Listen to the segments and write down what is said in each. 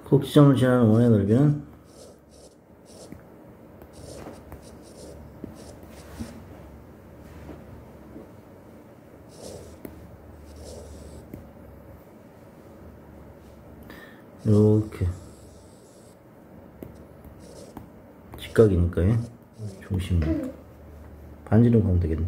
곡지점을 지나는 원의 넓이는 이렇게 직각이니까요. 중심 반지름 가면 되겠네.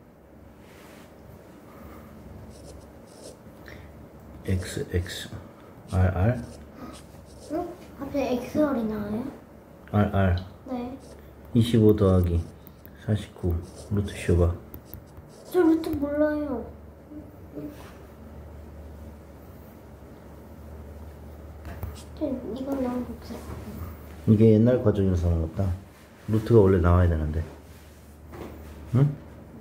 x r 응? 갑자기 XR이 나와요? r 네. 25 더하기 49 루트 쉬어봐. 저 루트 몰라요. 이건 너무 복잡해. 이게 옛날 과정에서 나온 것다. 루트가 원래 나와야 되는데. 응?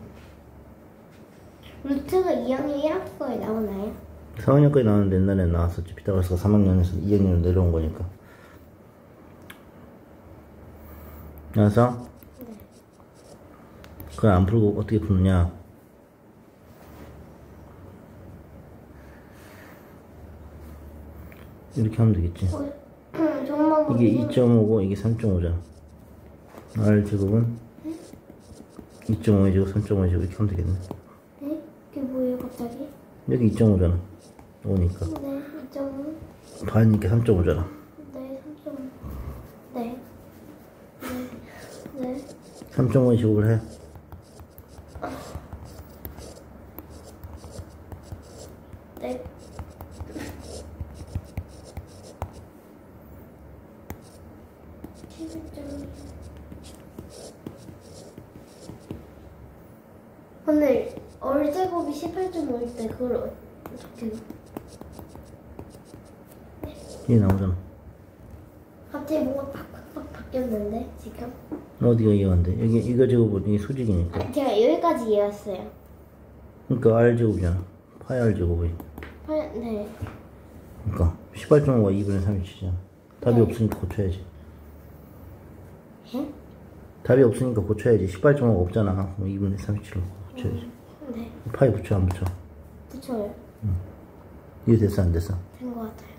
루트가 2학년 1학기에 나오나요? 4학년까지 나왔는데 옛날에 나왔었지. 피타고라스가 3학년에서 2학년으로 내려온 거니까. 그래서 그걸 안 풀고 어떻게 푸느냐. 이렇게 하면 되겠지. 이게 2.5고 이게 3.5잖아. R 제곱은 2.5의 제곱 3.5의 제곱 이렇게 하면 되겠네. 네? 그게 뭐예요 갑자기? 여기 2.5잖아. 5니까. 네, 2.5. 반이니까 3.5잖아. 네, 3.5. 네. 네. 3.5의 제곱을 해. 네. 근데 얼제곱이 18.5일 때 그걸 어떻게 이게 나오잖아. 갑자기 뭔가 팍팍팍 바뀌었는데 지금? 어디가 이해한데? 여기 이거 제곱은 이게 수직이니까. 제가 여기까지 이해했어요. 그러니까 R 제곱이잖아. 파이 R 제곱이. 네. 그러니까 18.5가 2분의 3이잖아. 답이 네. 없으니까 고쳐야지. 예? 답이 없으니까 고쳐야지. 18.5가 없잖아. 그럼 2분의 37로 고쳐야지. 네. 파이 붙여 안 붙여? 붙여요. 이해 됐어 안 됐어? 된 것 같아요.